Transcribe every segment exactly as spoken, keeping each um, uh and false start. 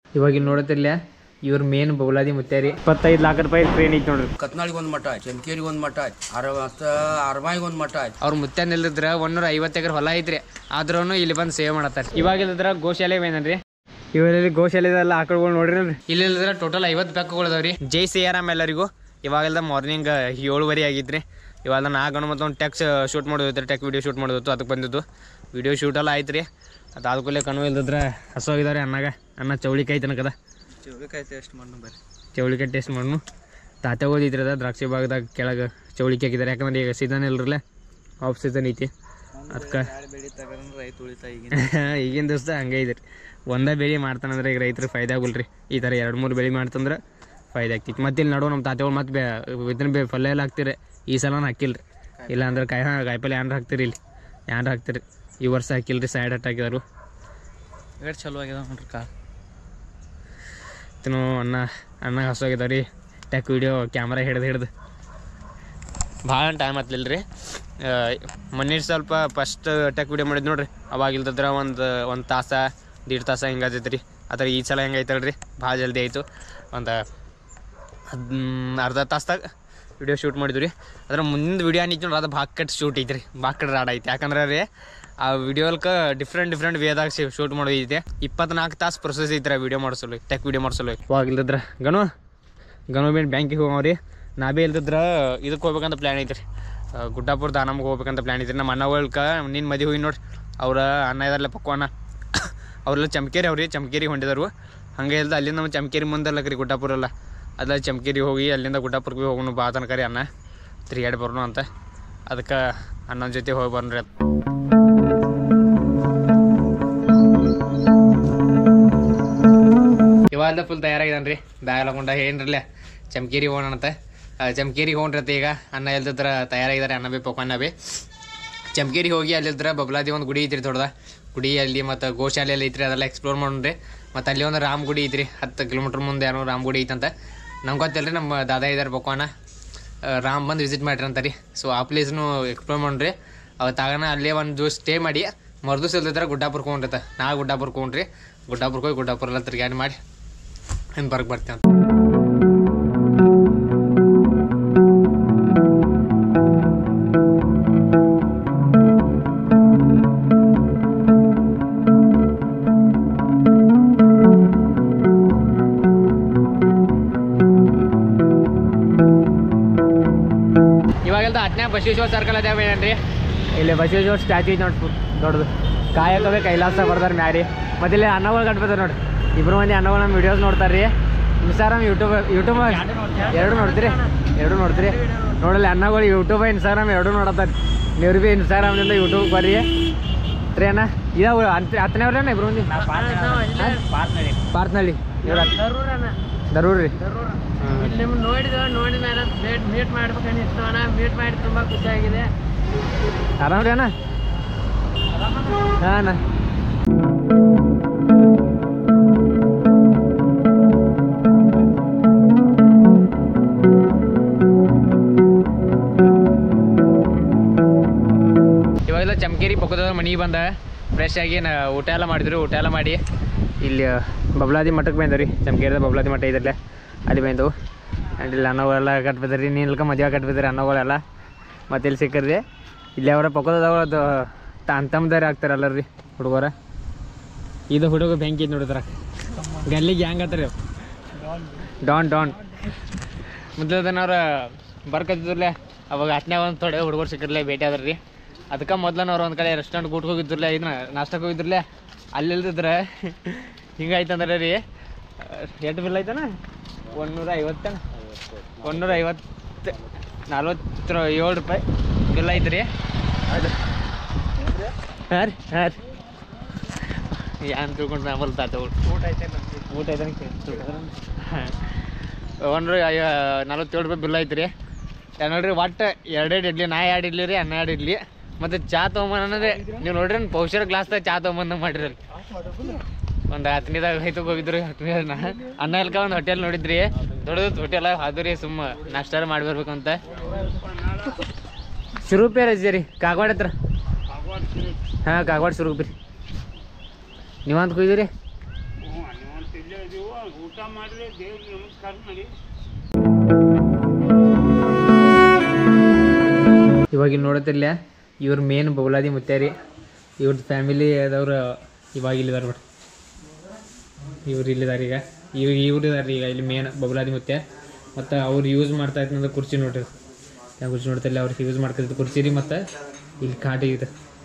ಇವಾಗ ಇಲ್ಲಿ ನೋಡತ್ತಿರ್ಲ ಇವ್ರ ಮೇನ್ ಬೌಲಾದಿ ಮುತ್ಯಾರಿ ಇಪ್ಪತ್ತೈದು ಲಾಖ ರೂಪಾಯಿ ಟ್ರೈನ್ ಐತಿ ನೋಡ್ರಿ. ಕತ್ನಾಳಿಗೆ ಒಂದು ಮಠ ಆಯ್ತು, ಚಮಕೇರಿಗೆ ಒಂದು ಮಠ ಆಯ್ತು, ಅರವತ್ತ ಅರಮಾಯಿಗೆ ಒಂದು ಮಠ ಆಯ್ತು. ಅವ್ರ ಮುತ್ಯಾನ ಇಲ್ಲದ್ರ ಒಂದೂರ ಐವತ್ತು ಎಕರೆ ಹೊಲ ಐತ್ರಿ, ಆದ್ರೂ ಇಲ್ಲಿ ಬಂದು ಸೇವೆ ಮಾಡತ್ತಾರೆ. ಇವಾಗ ಇಲ್ಲದ್ರ ಗೋಶಾಲೆ ಏನನ್ರಿ, ಇವರಲ್ಲಿ ಗೋಶಾಲೆದೆಲ್ಲ ಆಕಳುಗಳು ನೋಡ್ರಿ. ಇಲ್ಲಿ ಇಲ್ಲದ್ರ ಟೋಟಲ್ ಐವತ್ತು ಬೆಕ್ಕುಗಳು ಅದಾವ್ರಿ. ಜೈ ಸಿಯಾರಾಮ್ ಎಲ್ಲರಿಗೂ. ಇವಾಗೆಲ್ಲ ಮಾರ್ನಿಂಗ್ ಏಳುವರೆ ಆಗಿದ್ರಿ. ಇವಾಗ ನಾಲ್ಕು ಮತ್ತು ಒಂದು ಟೆಕ್ಸ್ ಶೂಟ್ ಮಾಡೋದು, ಟೆಕ್ ವಿಡಿಯೋ ಶೂಟ್ ಮಾಡೋದು, ಅದಕ್ಕೆ ಬಂದಿದ್ದು ವಿಡಿಯೋ ಶೂಟೆಲ್ಲ ಆಯ್ತು ರೀ. ಅದು ಆದ್ಕೂಲೆ ಕಣ್ಣು ಇಲ್ದಿದ್ರೆ ಹಸೋಗಿದಾರೆ. ಅನ್ನಾಗ ಅನ್ನ ಚೌಳಿಕಾಯಿ ತನಕದ, ಚೌಳಿಕಾಯಿ ಟೇಸ್ಟ್ ಮಾಡೋಣ ಬರ್ರಿ. ಚೌಳಿಕಾಯಿ ಟೇಸ್ಟ್ ಮಾಡೋಣ. ತಾತೆ ಓದಿದ್ರಿ ಅದ ದ್ರಾಕ್ಷಿ ಭಾಗದಾಗ ಕೆಳಗೆ ಚೌಳಿಕಾಯಿ ಹಾಕಿದ್ದಾರೆ. ಯಾಕಂದ್ರೆ ಈಗ ಸೀಸನ್ ಇಲ್ರಲ್ಲ, ಆಫ್ ಸೀಸನ್ ಐತಿ. ಅದಕ್ಕೆ ಈಗಿನ ದಿವಸ ಹಂಗೆ ಇದ್ರಿ. ಒಂದೇ ಬೆಳೆ ಮಾಡ್ತಾನಂದ್ರೆ ಈಗ ರೈತರಿಗೆ ಫಾಯ್ದೆ ಆಗುಲ್ರಿ. ಈ ಥರ ಎರಡು ಮೂರು ಬೆಳೆ ಮಾಡ್ತಂದ್ರೆ ಫಾಯ್ದೆ ಆಗ್ತಿತ್ತು. ಮತ್ತೆ ಇಲ್ಲಿ ನಡುವ ನಮ್ಮ ತಾತೆಗಳು ಮತ್ತೆ ಬೇ ಇದನ್ನ ಬೇ ಪಲ್ಯ ಎಲ್ಲ ಹಾಕ್ತಿರಿ. ಈ ಸಲ ಹಾಕಿಲ್ರಿ. ಇಲ್ಲ ಅಂದ್ರೆ ಕಾಯಿ ಕಾಯಿಪಲ್ಲೆ ಏನಾರು ಹಾಕ್ತಿರಿ, ಇಲ್ಲಿ ಏನಾರು ಹಾಕ್ತಿರಿ. ಈ ವರ್ಷ ಹಾಕಿಲ್ರಿ, ಸೈಡ್ ಹಟ್ ಹಾಕಿದಾರು. ಎಷ್ಟು ಚಲೋ ಆಗ್ಯದ ನೋಡ್ರಿ. ಕಾ ತಿನ್ನು ಅನ್ನ ಅನ್ನ ಹಸೋಗಿದಾವ ರೀ. ಟೆಕ್ ವಿಡಿಯೋ ಕ್ಯಾಮ್ರಾ ಹಿಡ್ದು ಹಿಡ್ದು ಭಾಳ ಟೈಮ್ ಹತ್ತಲಿಲ್ಲ ರೀ. ಮೊನ್ನೆ ಸ್ವಲ್ಪ ಫಸ್ಟ್ ಟೆಕ್ ವಿಡಿಯೋ ಮಾಡಿದ್ದು ನೋಡ್ರಿ. ಅವಾಗ ಇಲ್ದಿದ್ರೆ ಒಂದು ಒಂದು ತಾಸ ದೀಡ್ ತಾಸ ಹಿಂಗೆ ಆತೈತೆ ರೀ. ಆ ಥರ ಈ ಸಲ ಹೆಂಗೆ ಐತಲ್ರಿ, ಭಾಳ ಜಲ್ದಿ ಆಯಿತು. ಒಂದು ಹದ್ ಅರ್ಧ ತಾಸ್ದಾಗ ವಿಡಿಯೋ ಶೂಟ್ ಮಾಡಿದ್ವಿ ರೀ. ಅದ್ರ ಮುಂದಿನ ವಿಡಿಯೋ ಏನಿತ್ತು ನೋಡ್ರಿ, ಅದು ಬಾಕಟ್ ಶೂಟ್ ಐತೆ ರೀ, ಬಾಕಟ್ ರಾಡ್ ಐತೆ. ಯಾಕಂದ್ರೆ ರೀ ಆ ವಿಡಿಯೋಲ್ಕ ಡಿಫ್ರೆಂಟ್ ಡಿಫ್ರೆಂಟ್ ವೇದಾಗ ಶೂಟ್ ಮಾಡೋದೈತೆ. ಇಪ್ಪತ್ನಾಲ್ಕು ತಾಸು ಪ್ರೊಸೆಸ್ ಐತೆ ರೀ ವಿಡಿಯೋ ಮಾಡಿಸಲು, ಟೆಕ್ ವಿಡಿಯೋ ಮಾಡಿಸಲು. ಇವಾಗ ಇಲ್ದಿದ್ರೆ ಗನು ಗನು ಬೇನ್ ಬ್ಯಾಂಕಿಗೆ ಹೋಗವ್ರಿ. ನಾ ಭೀ ಇಲ್ದಿದ್ರೆ ಇದಕ್ಕೆ ಹೋಗ್ಬೇಕಂತ ಪ್ಲ್ಯಾನ್ ಐತೆ ರೀ, ಗುಡ್ಡಾಪುರ ದಾನಮ್ಗೆ ಹೋಗ್ಬೇಕಂತ ಪ್ಲ್ಯಾನ್ ಐತೆ ರೀ. ನಮ್ಮ ಅಣ್ಣಗಳ್ಕ ನಿನ್ನ ಮದುವೆ ಹೋಗಿ ನೋಡ್ರಿ, ಅವ್ರ ಅಣ್ಣ ಇದಾರಲ್ಲ ಪಕ್ವಾನ, ಅವರೆಲ್ಲ ಚಮಕೇರಿ ಅವ್ರಿ, ಚಮಕೇರಿಗೆ ಹೊಂಟಿದರು. ಹಂಗೆ ಇಲ್ದ ಅಲ್ಲಿಂದ ನಮ್ಮ ಚಮಕೇರಿ ಮುಂದಲ್ಲ ರೀ ಗುಡ್ಡಾಪುರ ಎಲ್ಲ, ಅಲ್ಲ ಚಮಕೇರಿಗೆ ಹೋಗಿ ಅಲ್ಲಿಂದ ಗುಡ್ಡಾಪುರಕ್ಕೆ ಹೋಗೋಣ ಬಾ ತನಕ ರೀ ಅಣ್ಣ, ತಿರುಗಾಡಿ ಬರೋಣ ಅಂತ. ಅದಕ್ಕೆ ಅಣ್ಣನ ಜೊತೆ ಹೋಗಿ ಬರೋಣ ರೀ. ಇವಾಗ ಫುಲ್ ತಯಾರಾಗಿದ್ದಾನೆ ರೀ, ಬ್ಯಾಗ್ ಹಾಕೊಂಡ ಏನ್ರಲ್ಲ ಚಮಕೇರಿ ಹೋಗೋಣ ಅಂತ. ಚಮಕೇರಿಗೆ ಹೋಗ್ರತ್ತೆ ಈಗ. ಅನ್ನ ಎಲ್ದಿದ್ರ ತಯಾರಾಗಿದ್ದಾರೆ, ಅನ್ನ ಬಿ ಪಕ್ವಾನ ಬಿ. ಚಮಕೇರಿಗೆ ಹೋಗಿ ಅಲ್ಲಿದ್ರ ಬಬ್ಲಾದಿ ಒಂದು ಗುಡಿ ಐತ್ರಿ, ದೊಡ್ಡದ ಗುಡಿ. ಅಲ್ಲಿ ಮತ್ತು ಗೋಶಾಲೆ ಎಲ್ಲ ಐತ್ರಿ, ಅದೆಲ್ಲ ಎಕ್ಸ್ಪ್ಲೋರ್ ಮಾಡೋಣ್ರಿ. ಮತ್ತು ಅಲ್ಲಿ ಒಂದು ರಾಮ್ ಗುಡಿ ಐತ್ರಿ, ಹತ್ತು ಕಿಲೋಮೀಟ್ರ್ ಮುಂದೆ ಏನೋ ರಾಮ್ ಗುಡಿ ಐತಂತ. ನಮ್ಗೆ ಗೊತ್ತಿಲ್ಲ ರೀ, ನಮ್ಮ ದಾದಾ ಇದ್ದಾರೆ ಪಕ್ವಾನ, ರಾಮ್ ಬಂದು ವಿಸಿಟ್ ಮಾಡಿರಿ ಅಂತಾರೆ. ಸೊ ಆ ಪ್ಲೇಸ್ನು ಎಕ್ಸ್ಪ್ಲೋರ್ ಮಾಡ್ರಿ. ಅವತ್ತಾಗನ ಅಲ್ಲೇ ಒಂದು ದಿವಸ ಸ್ಟೇ ಮಾಡಿ ಮರ್ದಿವ್ಸ ಇಲ್ದಿದ್ರೆ ಗುಡ್ಡಾಪುರಕ್ಕೆ ಹೋಗ್ರಿ. ನಾಳೆ ಗುಡ್ಡಾಪುರಕ್ಕೆ ಹೋಗ್ರಿ. ಗುಡ್ಡಾಪುರಕ್ಕೆ ಹೋಗಿ ಗುಡ್ಡಾಪುರ ಎಲ್ಲ ತಿರ್ಗಾಡಿ ಮಾಡಿ ಹಿಂಗೆ ಬರ್ಗೆ ಬರ್ತೀವಿ ಅಂತ. ಇವಾಗೆಲ್ಲ ಹತ್ತನೇ ಬಸವೇಶ್ವರ ಸರ್ಕಲ್ ಅದೇ ಏನ್ರಿ, ಇಲ್ಲಿ ಬಸವೇಶ್ವರ ಸ್ಟ್ಯಾಚ್ಯೂ ಐತೆ ನೋಡಿ ದೊಡ್ಡದು. ಕಾಯಕವೇ ಕೈಲಾಸ ಬರ್ದಾರೆ ಮ್ಯಾರಿ. ಮತ್ತು ಇಲ್ಲಿ ಅನ್ನಗಳು ಕಟ್ಬಿಡ್ತಾರೆ ನೋಡಿ. ಇಬ್ಬರು ಮಂದಿ ಅನ್ನಗಳು ನಮ್ಮ ವೀಡಿಯೋಸ್ ನೋಡ್ತಾರೆ ರೀ. ಇನ್ಸ್ಟಾಗ್ರಾಮ್ ಯೂಟ್ಯೂಬ್ ಯೂಟ್ಯೂಬ್ ಎರಡು ನೋಡ್ತೀರಿ ಎರಡು ನೋಡ್ತೀರಿ ನೋಡಲ್ಲಿ ಅನ್ನಗಳು ಯೂಟ್ಯೂಬ್ ಇನ್ಸ್ಟಾಗ್ರಾಮ್ ಎರಡೂ ನೋಡತ್ತಾರೆ. ನೀವು ಭೀ ಇನ್ಸ್ಟಾಗ್ರಾಮ್ನಿಂದ ಯೂಟ್ಯೂಬ್ ಬರ್ರಿ ರೀ ಅಣ್ಣ. ಇದಾವ ಅಂತ ಹತ್ತನೇ ಅವ್ರೇನ ಇಬ್ರು ಮಂದಿ ಪಾರ್ತ್ನಳ್ಳಿ ದರೂರ್ ರೀ. ನಿಮ್ಮ ನೋಡಿದ ನೋಡಿ ಮೇಲೆ ಮೀಟ್ ಮೀಟ್ ಮಾಡ್ಬೇಕಂತ ಇಷ್ಟ ಅಣ್ಣ. ಮೀಟ್ ಮಾಡಿ ತುಂಬ ಖುಷಿಯಾಗಿದೆ. ಆರಾಮ್ ರೀ ಅಣ್ಣ? ಹಾಂ ಅಣ್ಣ. ಇವಾಗೆಲ್ಲ ಚಮಕೇರಿ ಪಕ್ಕದ ಮನೆಗೆ ಬಂದ ಫ್ರೆಶ್ ಆಗಿ ನಾ ಊಟ ಎಲ್ಲ ಮಾಡಿದ್ರು. ಊಟ ಎಲ್ಲ ಮಾಡಿ ಇಲ್ಲಿ ಬಬ್ಲಾದಿ ಮಠಕ್ಕೆ ಬಂದವು ರೀ. ಚಮಕೇರಿದ ಬಬ್ಲಾದಿ ಮಠ ಇದಲ್ಲೇ ಅಲ್ಲಿ ಬಂದವು. ಆ್ಯಂಡ್ ಇಲ್ಲಿ ಅನ್ನಗಳೆಲ್ಲ ಕಟ್ಬಿದ್ರಿ, ನೀನ್ಕ ಮದುವೆ ಕಟ್ಬಿದ್ರಿ ಅನ್ನಗಳೆಲ್ಲ. ಮತ್ತು ಇಲ್ಲಿ ಸಿಕ್ಕದ್ರಿ ಇಲ್ಲಿ ಅವರ ಪಕ್ಕದವ್ರದ್ದು ಅಂತಮ್ದಾರಿ ಆಗ್ತಾರಲ್ಲ ರೀ ಹುಡುಗರ. ಇದು ಹುಡುಗ ಬ್ಯಾಂಕ್ ಇದು ನೋಡಿದ್ರ ಗಲ್ಲಿಗೆ ಹ್ಯಾಂಗೆ ಆತ್ರಿ ಡಾನ್ ಡಾನ್ ಮೊದಲದನವ್ರ ಬರ್ಕತ್ತಿದ್ರಲ್ಲೇ. ಅವಾಗ ಹತ್ತನೇ ಒಂದು ಥೋಡೆ ಹುಡುಗರು ಸಿಕ್ಕಿರ್ಲೆ ಭೇಟಿ ಆದ್ರಿ ರೀ. ಅದಕ್ಕೆ ಮೊದ್ಲನವ್ರು ಒಂದು ಕಡೆ ರೆಸ್ಟೋರೆಂಟ್ ಊಟ ಹೋಗಿದ್ರಲ್ಲ, ಇದನ್ನ ನಾಷ್ಟಕ್ಕೆ ಹೋಗಿದ್ರಲ್ಲೇ. ಅಲ್ಲಿ ಇಲ್ದಿದ್ರೆ ಹಿಂಗಾಯ್ತಂದ್ರೆ ರೀ ಎಷ್ಟು ಬಿಲ್ ಆಯ್ತಾನ? ಒಂದುನೂರ ಐವತ್ತನ ಒಂದುನೂರ ಐವತ್ತು ನಲ್ವತ್ತು ಏಳು ರೂಪಾಯಿ ಬಿಲ್ ಐತೆ ರೀ. ಅದು ಹಾಂ ರೀ ಹಾಂ ರೀ ಏನು ತಿಳ್ಕೊಂಡು ನಾ ಬಲ್ತಾತ ಊಟ ಐತೆ ಊಟ ಐತೆ ಹಾಂ ಒಂದ್ರ ಐ ನಲ್ವತ್ತೇಳು ರೂಪಾಯಿ ಬಿಲ್ ಐತೆ ರೀ. ನೋಡ್ರಿ ಒಟ್ಟು ಎರಡೆರಡು ಇಡ್ಲಿ, ನಾ ಎರಡು ಇಡ್ಲಿ ರೀ, ಅನ್ನ ಎರಡು ಇಡ್ಲಿ. ಮತ್ತು ಚಾ ತೊಗೊಂಬಂದ್ರೆ ನೀವು ನೋಡ್ರಿ ಪೌಷರ್ ಗ್ಲಾಸ್ದಾಗ ಚಾ ತೊಗೊಂಬಂದು ಮಾಡಿರಿ. ಒಂದು ಹತ್ತನೇದಾಗ ಐತಕ್ಕೆ ಹೋಗಿದ್ರು. ಹತ್ತನೇದ ನಾ ಅನ್ನ ಇಲ್ಕ ಒಂದು ಹೋಟೆಲ್ ನೋಡಿದ್ರಿ, ದೊಡ್ಡದು ಹೋಟೆಲ್ ಅದು ರೀ. ಸುಮ್ಮ ನಾಷ್ಟಾರ ಮಾಡಿ ಬರ್ಬೇಕು ಅಂತ. ಶುರುಪೇ ರಜೆ ರೀ ಕಾಗವಾಡ ಹತ್ರ. ಹಾಂ ಕಾಗವಾಡ ಶುರುಪಿ ರೀ. ನೀವಂತ ಹೋಗಿದ್ರಿ? ಊಟ ಮಾಡಿದ್ರೆ ದೇವ್ರಿಗೆ ನಮಸ್ಕಾರ ಮಾಡಿ. ಇವಾಗ ಇಲ್ಲಿ ನೋಡತ್ತಿರ್ಲ ಇವ್ರ ಮೇನ್ ಬೌಲಾದಿ ಮುತ್ಯಾರಿ. ಇವ್ರದ್ದು ಫ್ಯಾಮಿಲಿ ಅದವ್ರು ಇವಾಗ ಇಲ್ಲಿದಾರೆ ಬಿಡ್ರಿ. ಇವ್ರು ಇಲ್ಲಿದ್ದಾರೆ ಈಗ. ಇವಾಗ ಇವ್ರು ಇದಾರೆ ಈಗ ಇಲ್ಲಿ ಮೇನ್ ಬಬಲಾದಿ ಮುತ್ಯ. ಮತ್ತು ಅವ್ರು ಯೂಸ್ ಮಾಡ್ತಾ ಇದ್ದಂದ್ರೆ ಕುರ್ಚಿ ನೋಡ್ರಿ. ಯಾವ ಕುರ್ಚಿ ನೋಡ್ತಿಲ್ಲ ಅವ್ರಿಗೆ ಯೂಸ್ ಮಾಡ್ತಿದ್ದು ಕುರ್ಚಿ ರೀ. ಮತ್ತು ಇಲ್ಲಿ ಕಾಟಿ ಇದೆ.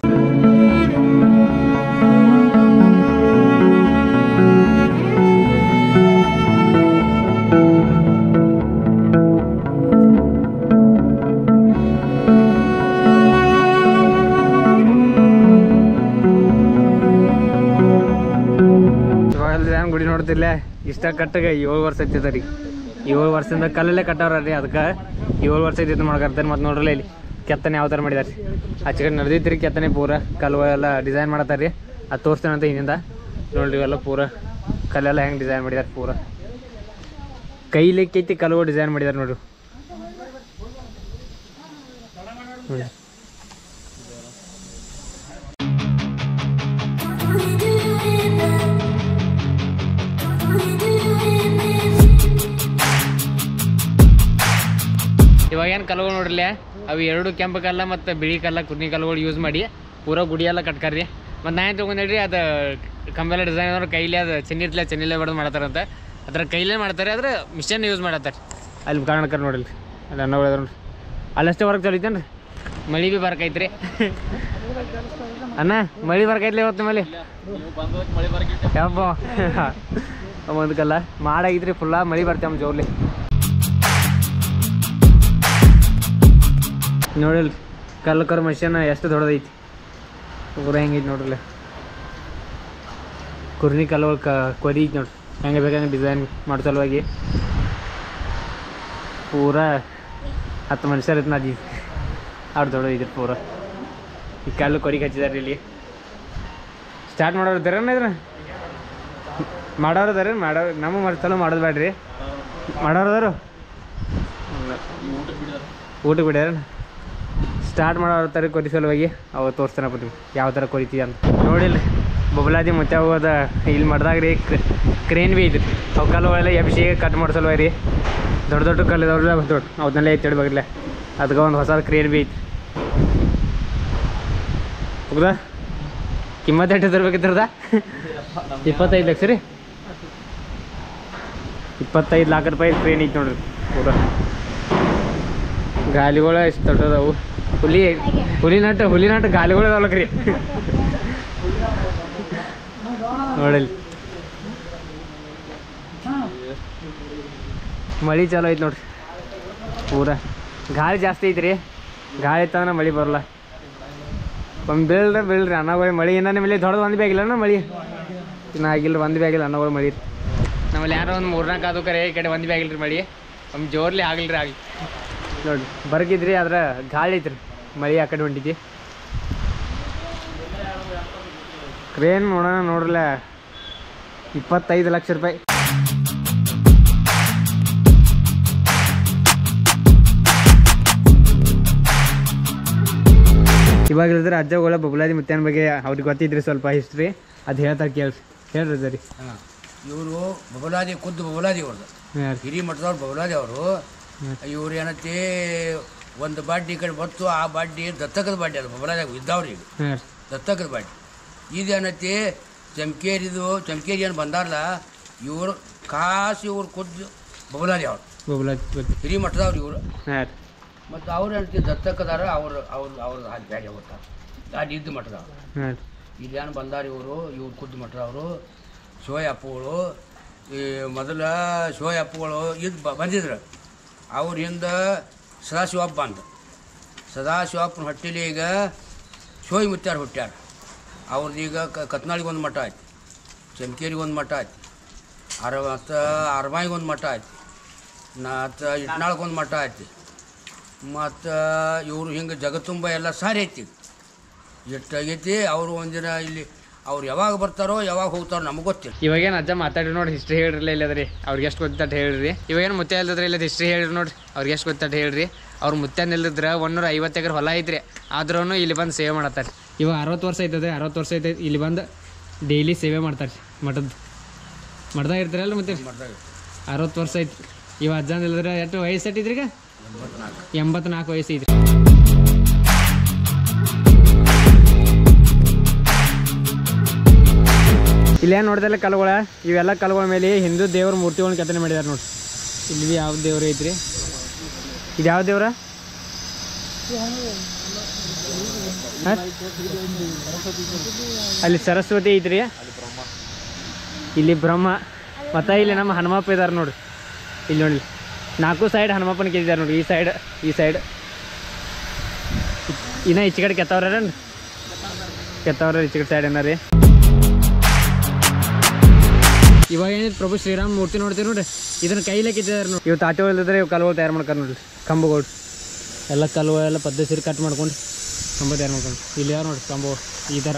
ಗುಡಿ ನೋಡ್ತಿಲ್ಲ ಇಷ್ಟ ಕಟ್ಟಗ ಏಳು ವರ್ಷ ಐತಿದ ರೀ. ಏಳು ವರ್ಷದಿಂದ ಕಲ್ಲಲ್ಲೇ ಕಟ್ಟವ್ರ ರೀ. ಅದಕ್ಕೆ ಏಳು ವರ್ಷ ಐತಿ ಮಾಡ್ಕರ್ತಾರೆ. ಮತ್ತು ನೋಡ್ರಲ್ಲ ಇಲ್ಲಿ ಕೆತ್ತನೆ ಯಾವ ಥರ ಮಾಡಿದಾರೆ ರೀ. ಆಚೆ ಕಡೆ ನಡೆದೈತಿ ರೀ ಕೆತ್ತನೆ ಪೂರ. ಕಲ್ಲು ಎಲ್ಲ ಡಿಸೈನ್ ಮಾಡತ್ತಾರೆ ರೀ. ಅದು ತೋರಿಸ್ತೇನೆ ಅಂತ ಹಿಂದಿಂದ ನೋಡ್ರಿ. ಇವೆಲ್ಲ ಪೂರ ಕಲ್ಲೆಲ್ಲ ಹೆಂಗೆ ಡಿಸೈನ್ ಮಾಡಿದಾರೆ. ಪೂರ ಕೈಲಿಕ್ಕೈತಿ ಕಲ್ಲು ಡಿಸೈನ್ ಮಾಡಿದಾರೆ ನೋಡ್ರಿ. ನೋಡಿ ಇವಾಗೇನು ಕಲ್ಲುಗಳು ನೋಡ್ರಲ್ಲ ಅವು ಎರಡು ಕೆಂಪು ಕಲ್ಲ ಮತ್ತು ಬಿಳಿ ಕಲ್ಲ ಕುರ್ನಿ ಕಲ್ಲುಗಳು ಯೂಸ್ ಮಾಡಿ ಪೂರ ಗುಡಿ ಎಲ್ಲ ಕಟ್ಕರ್ರಿ. ಮತ್ತು ನಾ ಏನು ತೊಗೊಂಡ್ರಿ ಅದು ಕಂಬೆಲ್ಲ ಡಿಸೈನ್ ಅಂದ್ರೆ ಕೈಲಿ ಅದು ಚೆನ್ನಿರ್ತಿಲ್ಲ ಚೆನ್ನಿಲ್ಲೇ ಬಡ್ದು ಮಾಡತ್ತಾರಂತ. ಅದರ ಕೈಲೇ ಮಾಡ್ತಾರೆ. ಆದರೆ ಮಿಷನ್ ಯೂಸ್ ಮಾಡತ್ತಾರೆ. ಅಲ್ಲಿ ಕಾರಣಕ್ಕರ್ ನೋಡಿಲ್ಲ ಅಲ್ಲಿ ಅನ್ನ ನೋಡ್ರಿ. ಅಲ್ಲಷ್ಟೇ ವರ್ಕ್ ಚಲೀತೇನು ರೀ. ಮಳೆ ಭೀ ಬರ್ಕೈತ್ರಿ ಅಣ್ಣ. ಮಳೆ ಬರ್ಕೈತ್ಲಿ ಇವತ್ತು ಮಳೆ ಯಪ್ಪ ಒಂದು ಕಲ್ಲ ಮಾಡಾಗಿದ್ರಿ ಫುಲ್ಲ ಮಳೆ ಬರ್ತೇವೆ ಜೋರ್ಲಿ. ನೋಡಿಲ್ರಿ ಕಲ್ಲು ಕರ್ ಮಷೀನ್ ಎಷ್ಟು ದೊಡ್ಡದೈತಿ. ಪೂರ ಹೆಂಗೈತಿ ನೋಡ್ರಲ್ಲ. ಕುರ್ನಿ ಕಲ್ಲುಗಳು ಕ ಕೊರಿ ಐತಿ ನೋಡ್ರಿ. ಹೆಂಗೆ ಬೇಕಂಗೆ ಡಿಸೈನ್ ಮಾಡೋ ಸಲುವಾಗಿ ಪೂರ ಹತ್ತು ಮನುಷ್ಯರು ಇತ್ತು ನದಿ ಅವ್ರು ದೊಡ್ಡದೈತಿ ಪೂರ. ಈ ಕಲ್ಲು ಕೊರಿಗೆ ಹಚ್ಚಿದಾರೆ ಇಲ್ಲಿ. ಸ್ಟಾರ್ಟ್ ಮಾಡೋರು ಇದ್ದಾರೇನು ಇದ್ರ ಮಾಡೋರು ಇದಾರೆ. ಮಾಡೋ ನಮ್ಮ ಮಾಡಿ ಚಲೋ ಮಾಡೋದು ಬೇಡ್ರಿ. ಮಾಡೋರು ಅದಾರು ಊಟಕ್ಕೆ ಬಿಡ್ಯಾರ. ಸ್ಟಾರ್ಟ್ ಮಾಡೋರ್ತಾರೆ ಕೊರಿ ಸಲುವಾಗಿ ಅವು ತೋರಿಸ್ತಾನೆ ಬರ್ತೀವಿ ಯಾವ ಥರ ಕೊರಿತೀವಿ ಅಂತ. ನೋಡಿಲ್ಲ ಬಬಲಾದಿ ಮುತ್ಯ ಹೋದ ಇಲ್ಲಿ ಮಾಡ್ದಾಗ ರೀ ಕ್ರೇನ್ ಭೀ ಐತ್ರಿ. ಅವು ಕಲ್ಲುಗಳೆಲ್ಲ ಎಬ್ಸಿ ಕಟ್ ಮಾಡೋ ಸಲುವಾಗಿ ರೀ. ದೊಡ್ಡ ದೊಡ್ಡ ಕಲ್ಲು ಇದಾವ್ರಲ್ಲ ದೊಡ್ಡ ಅವನ್ನೆಲ್ಲ ಐತಿ ಬಗ್ಲೆ. ಅದಕ್ಕೆ ಒಂದು ಹೊಸ ಕ್ರೇನ್ ಭೀ ಐತಿ. ಹೌದಾ ಕಿಮ್ಮತ್ತು ಎಷ್ಟು ತರ್ಬೇಕಿತ್ತದ? ಇಪ್ಪತ್ತೈದು ಲಕ್ಷ ರೀ. ಇಪ್ಪತ್ತೈದು ಲಾಖ ರೂಪಾಯಿ ಕ್ರೇನ್ ಐತಿ ನೋಡ್ರಿ. ಪೂರ ಗಾಲಿಗಳು ಎಷ್ಟು ದೊಡ್ಡದವು. ಹುಲಿ ಹುಲಿ ನಟ್ಟು ಹುಲಿ ನಟ್ಟು ಗಾಲಿಗಳು ಇದಾವಲಕ್ರಿ ನೋಡಲಿ. ಮಳೆ ಚಲೋ ಐತಿ ನೋಡ್ರಿ. ಪೂರ ಗಾಳಿ ಜಾಸ್ತಿ ಐತ್ರಿ. ಗಾಳಿ ಇತ್ತಂದ್ರೆ ಮಳೆ ಬರಲ್ಲ. ಒಂದು ಬೀಳ್ರಿ ಬೀಳ್ರಿ ಅನ್ನಗಳು ಮಳೆ ಇನ್ನೇ ಮೇಲೆ ದೊಡ್ಡದು ಒಂದು ಭೀ ಆಗಿಲ್ಲ ಮಳೆ. ಇನ್ನು ಆಗಿಲ್ಲ ಒಂದು ಭೀ ಆಗಿಲ್ಲ ಅನ್ನಗಳು ಮಳೆ. ನಮ್ಮಲ್ಲಿ ಯಾರೋ ಒಂದು ಮೂರ್ನಾಲ್ಕು ಅದು ಕರೆ ಈ ಕಡೆ ಒಂದು ಭೀ ಆಗಿಲ್ಲ ರೀ ಮಳೆ. ಒಂದು ಜೋರ್ಲಿ ಆಗಿಲ್ಲ ರೀ ಆಗಲಿ ನೋಡಿ. ಬರ್ಗಿದ್ರಿ ಆದ್ರೆ ಗಾಳಿ ಐತ್ರಿ. ಮಳೆ ಆ ಕಡೆ ಹೊಂಟಿದ್ದಿ. ಕ್ರೇನ್ ನೋಡೋಣ ನೋಡ್ರಲ್ಲ ಇಪ್ಪತ್ತೈದು ಲಕ್ಷ ರೂಪಾಯಿ. ಇವಾಗ ಹೇಳಿದ್ರೆ ಅಜ್ಜಗಳ ಬಬಲಾದಿ ಮುತ್ಯನ ಬಗ್ಗೆ ಅವ್ರಿಗೆ ಗೊತ್ತಿದ್ರಿ ಸ್ವಲ್ಪ ಹಿಸ್ಟ್ರಿ. ಅದು ಹೇಳ್ತಾರೆ ಕೇಳ್ರಿ ಹೇಳ್ರಿ ಸರಿ. ಇವರು ಬಬಲಾದಿ ಖುದ್ದು ಬಬಲಾದಿ ಅವ್ರದ್ದು ಹಿರಿ ಮಠದವ್ರು ಬಬಲಾದಿ ಅವರು. ಇವ್ರು ಏನತ್ತಿ ಒಂದು ಬಾಡ್ಡಿ ಈ ಕಡೆ ಬತ್ತು. ಆ ಬಾಡ್ಡಿ ದತ್ತಕದ ಬಾಡ್ಡಿ ಅದು ಬಬಲಾದಿ ಇದ್ದವ್ರಿಗೆ ದತ್ತಕದ ಬಾಡ್ಡಿ. ಇದೇನತ್ತಿ ಚಮಕೇರಿದು ಚಮಕೇರಿ ಏನು ಬಂದಾರಲ್ಲ ಇವರು ಕಾಸು ಇವ್ರು ಖುದ್ದು ಬಬಲಾದಿ ಅವ್ರು ಬಬಲಾದಿ ಹಿರಿ ಮಠದವ್ರು ಇವರು. ಮತ್ತು ಅವ್ರು ಏನಂತ ದತ್ತಕದಾರ ಅವ್ರು ಅವ್ರು ಅವ್ರು ಹಾಕಿ ಬ್ಯಾಡಿ ಹೋಗ್ತಾರೆ ಗಾಡಿ ಇದ್ದು ಮಠದವ್ರು. ಇಲ್ಲೇನು ಬಂದಾರ ಇವರು ಇವ್ರು ಖುದ್ದು ಮಠದವರು. ಶಿವಯ್ಯ ಅಪ್ಪುಗಳು ಈ ಮೊದಲ ಶಿವಯ್ಯ ಅಪ್ಪುಗಳು ಇದು ಬಂದಿದ್ರು. ಅವ್ರ ಹಿಂದೆ ಸದಾಶಿವಪ್ಪ ಬಂದ. ಸದಾಶಿವಪ್ಪನ ಹೊಟ್ಟೆಲಿ ಈಗ ಶಿವಯ್ಯ ಮುತ್ಯಾರು ಹುಟ್ಟ್ಯಾರ. ಅವ್ರದ್ದು ಈಗ ಕತ್ನಾಳಿಗೆ ಒಂದು ಮಠ ಆಯ್ತು, ಚಮಕೇರಿಗೆ ಒಂದು ಮಠ ಆಯ್ತು, ಅರ ಮತ್ತು ಅರಮಾಯಿಗೆ ಒಂದು ಮಠ ಆಯ್ತು, ಮತ್ತು ಇಟ್ನಾಳಕ್ಕೆ ಒಂದು ಮಠ ಆಯ್ತು. ಮತ್ತು ಇವರು ಹಿಂಗೆ ಜಗತ್ತುಂಬ ಎಲ್ಲ ಸಾರಿ ಐತಿ ಎಷ್ಟಾಗೈತಿ. ಅವರು ಒಂದಿನ ಇಲ್ಲಿ ಅವ್ರು ಯಾವಾಗ ಬರ್ತಾರೋ ಯಾವಾಗ ಹೋಗ್ತಾರೋ ನಮಗೆ ಗೊತ್ತಿಲ್ಲ. ಇವಾಗೇನು ಅಜ್ಜ ಮಾತಾಡಿ ನೋಡಿ ಹಿಸ್ಟ್ರಿ ಹೇಳ್ರಲ್ಲ ಇಲ್ಲದ್ರಿ. ಅವ್ರಿಗೆ ಎಷ್ಟು ಗೊತ್ತಟ್ಟ ಹೇಳ್ರಿ. ಇವಾಗೇನು ಮುತ್ಯ ಇಲ್ಲದ್ರಿ ಇಲ್ಲ ಹಿಸ್ಟ್ರಿ ಹೇಳ್ರಿ ನೋಡ್ರಿ. ಅವ್ರಿಗೆ ಎಷ್ಟು ಗೊತ್ತಟ್ಟ ಹೇಳ್ರಿ. ಅವ್ರು ಮುತ್ಯನ ಇಲ್ಲದ್ರೆ ಒಂದೂರ ಐವತ್ತು ಎಕರೆ ಹೊಲ ಐತ್ರಿ. ಆದ್ರೂ ಇಲ್ಲಿ ಬಂದು ಸೇವೆ ಮಾಡತ್ತಾರೆ. ಇವಾಗ ಅರವತ್ತು ವರ್ಷ ಐತದೆ ಅರವತ್ತು ವರ್ಷ ಐತೆ ಇಲ್ಲಿ ಬಂದು ಡೈಲಿ ಸೇವೆ ಮಾಡ್ತಾರೆ ಮಠದ್ದು. ಮಠದಾಗ ಇರ್ತೀರಲ್ಲ ಮತ್ತೆ ಮಠದಾಗ ಅರವತ್ತು ವರ್ಷ ಐತಿ ಇವ ಅಜ್ಜಂದ ಇಲ್ಲದ್ರೆ ಎಷ್ಟು ವಯಸ್ಸು ಐತಿದ್ರಿ ಈಗ ಎಂಬತ್ನಾಲ್ಕು ಎಂಬತ್ನಾಲ್ಕು ವಯಸ್ಸು ಐತ್ರಿ. ಇಲ್ಲೇನು ನೋಡ್ದಲ್ಲ ಕಲ್ಲುಗಳ ಇವೆಲ್ಲ ಕಲ್ಲುಗಳ ಮೇಲೆ ಹಿಂದೂ ದೇವ್ರ ಮೂರ್ತಿಗಳನ್ನ ಕೆತ್ತನೆ ಮಾಡಿದಾರೆ ನೋಡಿ. ಇಲ್ಲಿ ಯಾವ ದೇವ್ರು ಐತ್ರಿ? ಇದು ಯಾವ ದೇವ್ರ? ಅಲ್ಲಿ ಸರಸ್ವತಿ ಐತ್ರಿ, ಇಲ್ಲಿ ಬ್ರಹ್ಮ, ಮತ್ತು ಇಲ್ಲಿ ನಮ್ಮ ಹನುಮಪ್ಪ ಇದ್ದಾರೆ ನೋಡ್ರಿ. ಇಲ್ಲಿ ನೋಡಿ ನಾಲ್ಕು ಸೈಡ್ ಹನುಮಪ್ಪನ ಕೆತ್ತಿದ್ದಾರೆ ನೋಡಿ. ಈ ಸೈಡ್ ಈ ಸೈಡ್ ಇನ್ನ ಈಚೆ ಕಡೆ ಕೆತ್ತವ್ರ ಕೆತ್ತವ್ರ ಈಚೆ ಕಡೆ ಸೈಡ್ ಏನ ರೀ. ಇವಾಗ ಏನಿದೆ ಪ್ರಭು ಶ್ರೀರಾಮ್ ಮೂರ್ತಿ ನೋಡ್ತೀವಿ ನೋಡ್ರಿ, ಇದನ್ನ ಕೈಲೇ ಕೆತ್ತಿದ್ದಾರೆ ನೋಡಿ. ಇವು ತಾಟೆ ಇಲ್ದಿದ್ರೆ ಇವು ಕಲ್ಗಳು ತಯಾರು ಮಾಡ್ಕೊಂಡು ನೋಡ್ರಿ. ಕಂಬಗಳು ಎಲ್ಲ ಕಲ್ಲು ಎಲ್ಲ ಪದ್ಧತಿ ಸೇರಿ ಕಟ್ ಮಾಡ್ಕೊಂಡು ಕಂಬ ತಯಾರು ಮಾಡ್ಕೊಂಡು ಇಲ್ಲಿ ಯಾರು ನೋಡ್ರಿ ಕಂಬ ಈ ಥರ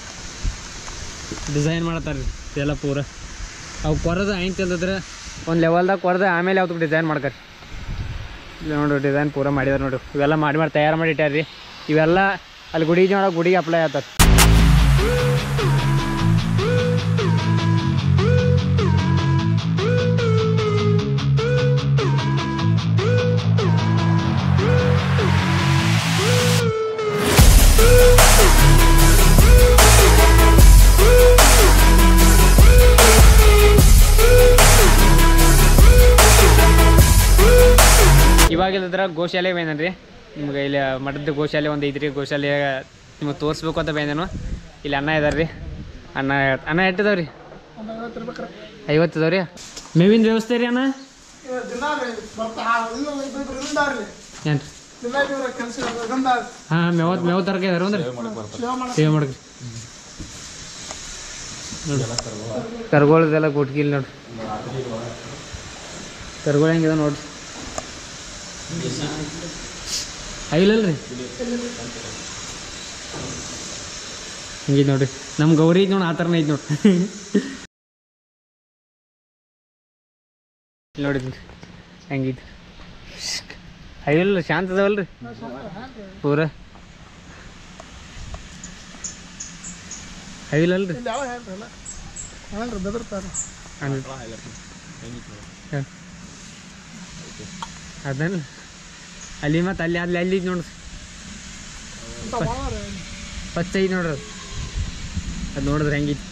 ಡಿಸೈನ್ ಮಾಡ್ತಾರೆ ರೀ. ಇದೆಲ್ಲ ಪೂರ ಅವು ಕೊರದ ಐನ್ ತಿಂದಿದ್ರೆ ಒಂದು ಲೆವೆಲ್ದಾಗ ಕೊರದ ಆಮೇಲೆ ಯಾವ್ದು ಡಿಸೈನ್ ಮಾಡ್ತಾರೆ. ಇಲ್ಲ ನೋಡ್ರಿ ಡಿಸೈನ್ ಪೂರ ಮಾಡಿದಾರೆ ನೋಡ್ರಿ. ಇವೆಲ್ಲ ಮಾಡಿ ಮಾಡಿ ತಯಾರು ಮಾಡಿ ಇಟ್ಟಾರ ರೀ. ಇವೆಲ್ಲ ಅಲ್ಲಿ ಗುಡಿ ನೋಡೋ ಗುಡಿಗೆ ಅಪ್ಲೈ ಆಗ್ತಾರೆ. ಇವಾಗಿಲ್ಲದ್ರ ಗೋಶಾಲೆ ಬೇಂದನ್ರಿ ನಿಮ್ಗೆ. ಇಲ್ಲಿ ಮಠದ ಗೋಶಾಲೆ ಒಂದು ಐತ್ರಿ. ಗೋಶಾಲೆ ನಿಮಗೆ ತೋರಿಸ್ಬೇಕು ಅಂತ ಬೇಂದೇನು. ಇಲ್ಲಿ ಅನ್ನ ಇದಾರೆ ರೀ. ಅನ್ನ ಅನ್ನ ಎಟ್ಟಿದಾವ ರೀ? ಐವತ್ತು ಇದಾವ ರೀ. ಮೇವಿನ ವ್ಯವಸ್ಥೆ ರೀ ಅನ್ನ ಏನು ಹಾಂ ಮೇವ್ ಮೇವು ತರಕ ಇದಾರೆ ಅಂದ್ರೆ ಸೇವೆ ಮಾಡ್ರಿ ನೋಡಿ. ಕರ್ಗೋಳದೆಲ್ಲ ಕೊಟ್ಗಿಲ್ಲ ನೋಡ್ರಿ. ಕರ್ಗೋಳ ಹೆಂಗಿದೆ ನೋಡ್ರಿ. ಐಲಲ್ರಿ ಹಿಂಗಿದ್ ನೋಡ್ರಿ. ನಮ್ಮ ಗೌರಿ ಐತಿ ನೋಡಿ, ಆ ಥರನೇ ಐತಿ ನೋಡ್ರಿ. ನೋಡಿದ್ರಿ ಹೆಂಗಿತ್ತು. ಐಲಲ್ಲ ಶಾಂತ ಅದಾವಲ್ರಿ ಪೂರ. ಐಲಲ್ರಿ ಅದನ್ನ ಅಲ್ಲಿ ಮತ್ತು ಅಲ್ಲಿ ಅಲ್ಲಿ ಅಲ್ಲಿ ನೋಡ್ರಿ ಫಸ್ಟ್ ಐತಿ ನೋಡ್ರಿ. ಅದು ನೋಡಿದ್ರೆ ಹೆಂಗಿತ್ತು.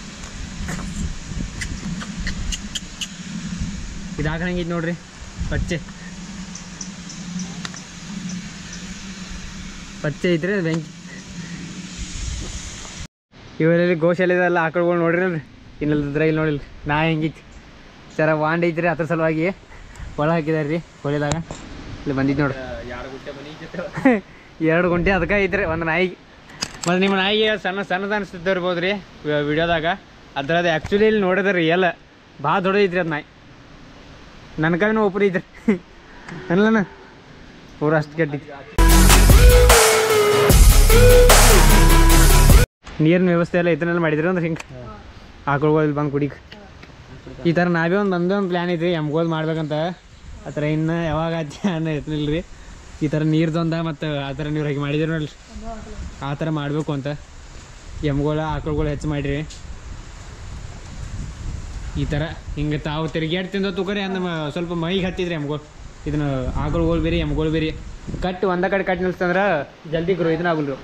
ಇದು ಹಾಕಿ ಹೆಂಗಿತ್ತು ನೋಡ್ರಿ ಪಚ್ಚೆ ಪಚ್ಚೆ ಐತ್ರಿ ಅದು ಬೆಂಕಿ. ಇವರಲ್ಲಿ ಗೋಶಾಲೆದೆಲ್ಲ ಆಕಳುಗಳು ನೋಡ್ರಿ. ಇನ್ನಲ್ದಿದ್ರೆ ಇಲ್ಲಿ ನೋಡಿಲ್ರಿ ನಾ ಹೆಂಗಿತ್ತು ಸರ ವಾಂಡ್ ಐತ್ರಿ. ಅದ್ರ ಸಲುವಾಗಿ ಒಳ ಹಾಕಿದಾರೆ ರೀ ಹೊಳಿದಾಗ. ಇಲ್ಲಿ ಬಂದಿದ್ದು ನೋಡ್ರಿ ಎರಡು ಗುಂಟೆ ಅದಕ್ಕೆ ಐತ್ರಿ ಒಂದು ನಾಯಿಗೆ. ಮತ್ತು ನಿಮ್ಮ ನಾಯಿಗೆ ಸಣ್ಣ ಸಣ್ಣದು ಅನಿಸ್ತಿದ್ದು ಇರ್ಬೋದು ರೀ ವಿಡಿಯೋದಾಗ. ಅದ್ರದ್ದು ಆ್ಯಕ್ಚುಲಿ ಇಲ್ಲಿ ನೋಡಿದ್ರೆ ರಿಯಲ್ ಭಾಳ ದೊಡ್ಡದೈತ್ರಿ ಅದು ನಾಯಿ. ನನ್ನ ಕೈನೂ ಒಬ್ಬರು ಐತ್ರಿ ಅಲ್ಲನ ಪೂರ ಅಷ್ಟು ಕೆಟ್ಟಿತ್ತು. ನೀರಿನ ವ್ಯವಸ್ಥೆ ಎಲ್ಲ ಇದನ್ನೆಲ್ಲ ಮಾಡಿದ್ರಿ ಅಂದ್ರೆ ಹಿಂಗೆ ಆಕಳುಗಳು ಇಲ್ಲಿ ಬಂದು ಕುಡಿಗೆ ಈ ಥರ ನಾವೇ ಒಂದು ಒಂದೇ ಒಂದು ಪ್ಲ್ಯಾನ್ ಐತ್ರಿ ಎಮ್ಗೋದು ಮಾಡ್ಬೇಕಂತ. ಆ ಥರ ಇನ್ನು ಯಾವಾಗ ಆಚೆ ಅನ್ನೋ ಎತ್ತನಿಲ್ಲ ರೀ. ಈ ಥರ ನೀರ್ದೊಂದ ಮತ್ತು ಆ ಥರ ನೀರು ಹಾಕಿ ಮಾಡಿದಿರಿ ನೋಡ್ರಿ. ಆ ಥರ ಮಾಡಬೇಕು ಅಂತ ಎಮ್ಗಳ ಆಕಳುಗಳು ಹೆಚ್ಚು ಮಾಡಿರಿ. ಈ ಥರ ಹಿಂಗೆ ತಾವು ತಿರುಗಾಡಿ ತಿಂದ ತೂಕರಿ ಅಂದ ಸ್ವಲ್ಪ ಮೈಗೆ ಹತ್ತಿದ್ರಿ ಎಮ್ಗಳು. ಇದನ್ನು ಆಕಳುಗಳು ಬೇರೆ ಎಮ್ಗಳು ಬೇರೆ ಕಟ್ಟು ಒಂದ ಕಡೆ ಕಟ್ ನಿಲ್ಸ್ತಂದ್ರೆ ಜಲ್ದಿ ಗ್ರೋ ಇದನ್ನ ಆಗಲ್ರಿ.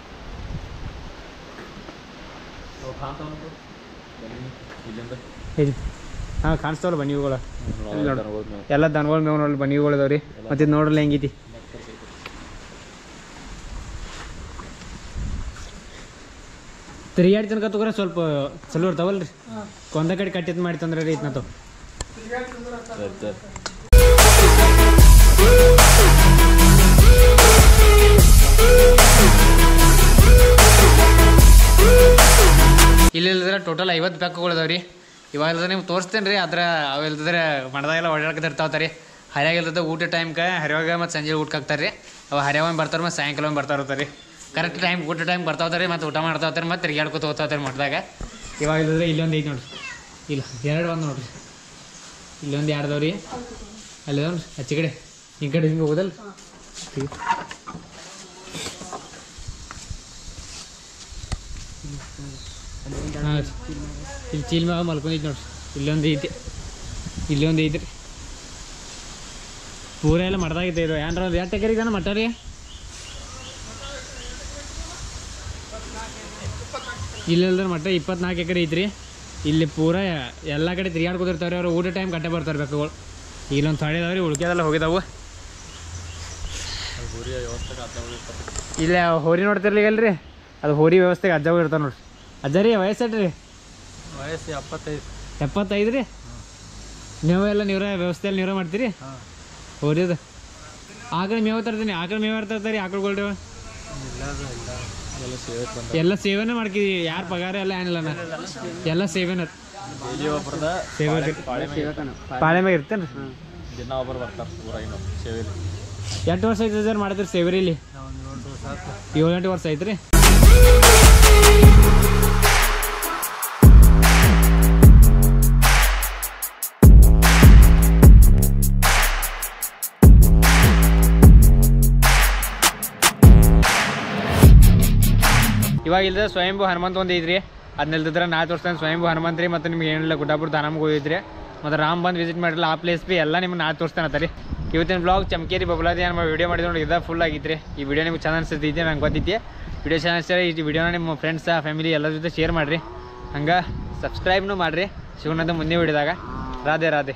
ಹಾಂ ಕಾಣಿಸ್ತಾವಲ್ಲ ಬನ್ನಿಗಳು ಎಲ್ಲ ದನಗಳು ಮೇವು ನೋಡ್ರಿ ಬನ್ನಿಗಳು ಅದಾವ್ರಿ. ಮತ್ತು ಇದು ನೋಡ್ರಲ್ಲ ಹೆಂಗೈತಿ. ತಿರುಗಾಡಿ ತನಕ ತಗೋರ ಸ್ವಲ್ಪ ಚಲೋ ಇರ್ತಾವಲ್ರಿ. ಒಂದ ಕಡೆ ಕಟ್ಟಿದ್ ಮಾಡಿ ತಂದ್ರೆ ರೀ ಇದ್ನ ತಾವು. ಇಲ್ಲಿ ಇಲ್ದ್ರೆ ಟೋಟಲ್ ಐವತ್ತು ಬೆಕ್ಕುಗಳು ಅದಾವ ರೀ. ಇವಾಗ ಇಲ್ದ್ರೆ ನಿಮ್ಗೆ ತೋರಿಸ್ತೇನೆ ರೀ. ಅದ್ರ ಅವು ಇಲ್ದಿದ್ರೆ ಮಣದಾಗೆಲ್ಲ ಓಡಾಡ್ಕತಿರ್ತಾವ್ತಾರೆ ರೀ. ಹರ್ಯಾಗ ಇಲ್ತದ ಊಟ ಟೈಮ್ಗೆ ಹರಿವಾಗ ಮತ್ತು ಸಂಜೆ ಊಟಕ್ಕೆ ಹಾಕ್ತಾರೆ ರೀ. ಅವು ಹರ್ಯಾವ ಬರ್ತಾರೆ ಮತ್ತು ಸಾಯಂಕಾಲ ಬರ್ತಾ ಇರ್ತಾರೆ ರೀ. ಕರೆಕ್ಟ್ ಟೈಮ್ ಊಟ ಟೈಮ್ ಬರ್ತಾವ್ತಾರೆ ಮತ್ತು ಊಟ ಮಾಡ್ತಾ ಹೋಗ್ತಾರೆ ಮತ್ತು ತಿರ್ಗಾಡ್ಕೊತ ಹೋಗ್ತಾವ್ತಾರೆ ಮಠದಾಗ. ಇವಾಗ ಇಲ್ಲದ್ರೆ ಇಲ್ಲೊಂದು ಐತಿ ನೋಡ್ರಿ. ಇಲ್ಲ ಎರಡು ಒಂದು ನೋಡ್ರಿ. ಇಲ್ಲೊಂದು ಎರಡದವ್ ರೀ. ಅಲ್ಲಿ ನೋಡ್ರಿ ಆಚೆ ಕಡೆ ಈ ಕಡೆ ಹಿಂಗೆ ಹೋದಲ್ಲ. ಹಾಂ ಇಲ್ಲಿ ಚೀಲ್ ಮ್ಯಾಗ ಮಲ್ಕೊಂಡೈತಿ ನೋಡ್ರಿ. ಇಲ್ಲೊಂದು ಐತಿ ಇಲ್ಲೊಂದು ಐತಿ ರೀ ಪೂರ ಎಲ್ಲ ಮಡ್ದಾಗೈತೆ ಇದು ಏನ್ರ ಒಂದು ಎಷ್ಟು ಎಕರೆ ಇದಾನ ಮಟ್ಟ ರೀ ಇಲ್ಲಲ್ದ್ರ ಮಟ್ಟ ಇಪ್ಪತ್ನಾಲ್ಕು ಎಕರೆ ಐತ್ರಿ ಇಲ್ಲಿ ಪೂರ ಎಲ್ಲ ಕಡೆ ತಿರ್ಗಾಡ್ಕೊತಿರ್ತಾವ್ರಿ ಅವ್ರು ಊಟ ಟೈಮ್ ಕಟ್ಟೆ ಬರ್ತಾರೆ ಬೆಕ್ಕುಗಳು ಇಲ್ಲೊಂದು ಥೊಡೆ ಇದಾವ್ರಿ ಉಳ್ಕ್ಯದೆಲ್ಲ ಹೋಗಿದಾವು ಇಲ್ಲ ಹೋರಿ ನೋಡ್ತಿರ್ಲಿಗಲ್ರಿ ಅದು ಹೋರಿ ವ್ಯವಸ್ಥೆಗೆ ಅಜ್ಜ ಇರ್ತಾವೆ ನೋಡ್ರಿ ಅಜ್ಜ ರೀ ವಯಸ್ಸು ರೀ ವಯಸ್ಸು ಎಪ್ಪತ್ತೈದು ಎಪ್ಪತ್ತೈದು ರೀ ಮೇವು ಎಲ್ಲ ನೀವ್ರ ವ್ಯವಸ್ಥೆಯಲ್ಲಿ ನೀವ್ರ ಮಾಡ್ತೀರಿ ಹೋರಿದು ಆಕಳ ಮೇವು ತರ್ತೀನಿ ಆಕಳ ಮೇವು ಯಾರು ತರ್ತಾರೆ ಆಕಳುಗಳ್ರಿ ಎಲ್ಲ ಸೇವೆನೇ ಮಾಡ್ಕಿದಿ ಯಾರು ಪಗಾರ ಎಲ್ಲ ಏನಿಲ್ಲ ಎಲ್ಲ ಸೇವೆನ ಸೇವೆ ಪಾಳೆ ಮ್ಯಾಗ ಇರ್ತೇನೆ ದಿನ ಒಬ್ಬರು ಬರ್ತಾರೆ ಊರಾಗಿನ ಸೇವೆಲಿ ಎಷ್ಟು ವರ್ಷ ಐತೆ ಸರ್ ಮಾಡಿದ್ರಿ ಸೇವೆ ಇಲ್ಲಿ ಏಳು ಎಂಟು ವರ್ಷ ಐತ್ರಿ ಇವಾಗ ಇಲ್ಲದ ಸ್ವಯಂಭೂ ಹನುಮಂತ ಒಂದು ಐತ್ರಿ ಅದನ್ನೆಲ್ದಿದ್ರೆ ನಾ ತೋರಿಸ್ತಾನೆ ಸ್ವಯಂಭೂ ಹನುಮಂತ ರೀ ಮತ್ತು ನಿಮ್ಗೆ ಏನಿಲ್ಲ ಗುಡ್ಡಾಪುರ ದಾನಮ್ಗೆ ಹೋಗಿದ್ರಿ ಮತ್ತು ರಾಮ್ ಬಂದು ವಿಸಿಟ್ ಮಾಡಿರಲ್ಲ ಆ ಪ್ಲೇಸ್ ಬಿ ಎಲ್ಲ ನಿಮ್ಗೆ ನಾ ತೋರಿಸ್ತಾನೆ ರೀ ಇವತ್ತಿನ ಬ್ಲಾಗ್ ಚಮಕೇರಿ ಬಬಲಾದಿ ನಮ್ಮ ವಿಡಿಯೋ ಮಾಡಿದ್ರೆ ನೋಡಿ ಇದ ಫುಲ್ ಆಗಿತ್ತು ಈ ವಿಡಿಯೋ ನಿಮ್ಗೆ ಚೆನ್ನಾಗಿ ಅನಿಸ್ತೈತಿ ನಂಗೆ ಗೊತ್ತೈತಿ ವಿಡಿಯೋ ಚೆನ್ನಾಗಿ ಅನಿಸ್ತಾರೆ ಈ ವಿಡಿಯೋನ ನಿಮ್ಮ ಫ್ರೆಂಡ್ಸ್ ಫ್ಯಾಮಿಲಿ ಎಲ್ಲರ ಜೊತೆ ಶೇರ್ ಮಾಡಿರಿ ಹಂಗೆ ಸಬ್ಸ್ಕ್ರೈಬ್ನೂ ಮಾಡಿರಿ ಶಿವನಂತ ಮುಂದೆ ವಿಡಿಯೋದಾಗ ರಾಧೆ ರಾಧೆ